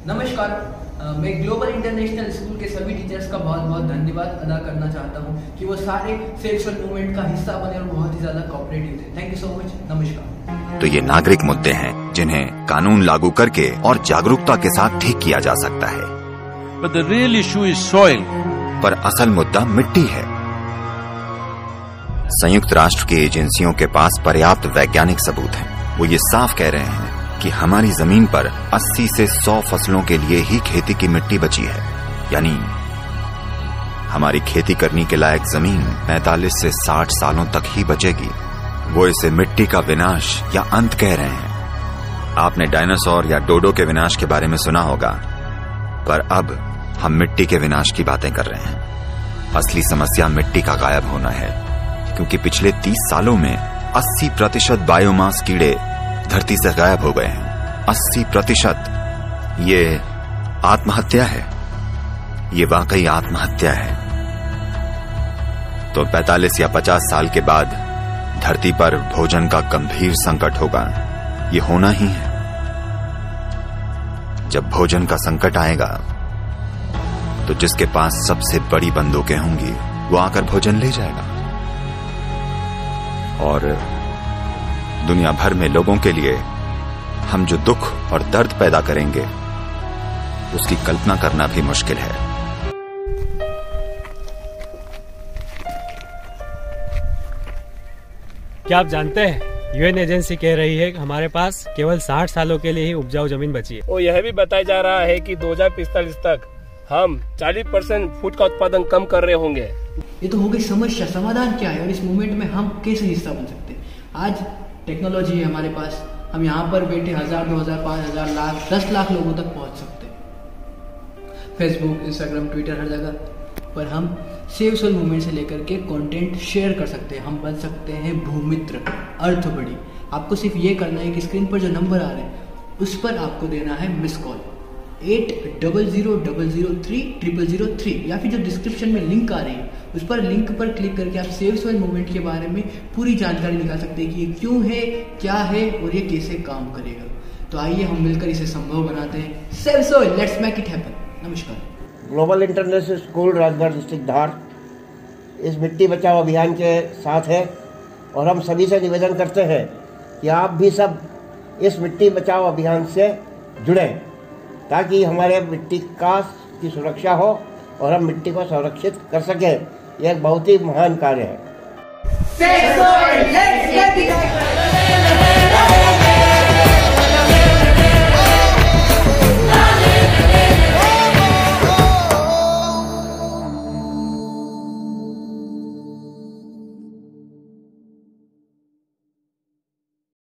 नमस्कार। मैं global international school के सभी टीचर्स का बहुत बहुत धन्यवाद अदा करना चाहता हूँ कि वो सारे सेक्सुअल मूवमेंट का हिस्सा बने और बहुत ही ज्यादा कोऑपरेटिव थे। Thank you so much. नमस्कार। तो ये नागरिक मुद्दे हैं जिन्हें कानून लागू करके और जागरूकता के साथ ठीक किया जा सकता है। But the real issue is soil. पर असल मुद्दा मिट्टी है। संयुक्त राष्ट्र की एजेंसियों के पास पर्याप्त वैज्ञानिक सबूत हैं। वो ये साफ कह रहे हैं कि हमारी जमीन पर 80 से 100 फसलों के लिए ही खेती की मिट्टी बची है। यानी हमारी खेती करने के लायक जमीन 45 से 60 सालों तक ही बचेगी। वो इसे मिट्टी का विनाश या अंत कह रहे हैं। आपने डायनासोर या डोडो के विनाश के बारे में सुना होगा, पर अब हम मिट्टी के विनाश की बातें कर रहे हैं। असली समस्या मिट्टी का गायब होना है, क्योंकि पिछले 30 सालों में 80% बायोमास कीड़े धरती से गायब हो गए हैं। 80%। ये आत्महत्या है। ये वाकई आत्महत्या है। तो 45 या 50 साल के बाद धरती पर भोजन का गंभीर संकट होगा। ये होना ही है। जब भोजन का संकट आएगा तो जिसके पास सबसे बड़ी बंदूकें होंगी वो आकर भोजन ले जाएगा। और दुनिया भर में लोगों के लिए हम जो दुख और दर्द पैदा करेंगे उसकी कल्पना करना भी मुश्किल है। क्या आप जानते हैं यूएन एजेंसी कह रही है कि हमारे पास केवल 60 सालों के लिए ही उपजाऊ जमीन बची है। और यह भी बताया जा रहा है कि 2045 तक हम 40% फूड का उत्पादन कम कर रहे होंगे। ये तो हो गई समस्या। समाधान क्या है और इस मूवमेंट में हम कैसे हिस्सा बन सकते हैं? आज टेक्नोलॉजी है हमारे पास। हम यहाँ पर बैठे 1000, 2000, 5000, लाख, 10 लाख लोगों तक पहुँच सकते हैं। फेसबुक, इंस्टाग्राम, ट्विटर, हर जगह पर हम सेव सोल मूवमेंट से लेकर के कंटेंट शेयर कर सकते हैं। हम बन सकते हैं भूमित्र, अर्थ बड़ी। आपको सिर्फ ये करना है कि स्क्रीन पर जो नंबर आ रहे हैं उस पर आपको देना है मिस कॉल 8000030003 या फिर जो डिस्क्रिप्शन में लिंक आ रही है उस पर लिंक पर क्लिक करके आप सेव सोइल मूवमेंट के बारे में पूरी जानकारी निकाल सकते हैं कि ये क्यों है, क्या है और ये कैसे काम करेगा। तो आइए हम मिलकर इसे संभव बनाते हैं। Save soil, let's make it happen. नमस्कार। Global international school Rajgarh district Dhar इस मिट्टी बचाओ अभियान के साथ है और हम सभी से निवेदन करते हैं कि आप भी सब इस मिट्टी बचाओ अभियान से जुड़ें, ताकि हमारे मिट्टी की सुरक्षा हो और हम मिट्टी को संरक्षित कर सकें। यह एक बहुत ही महान कार्य है।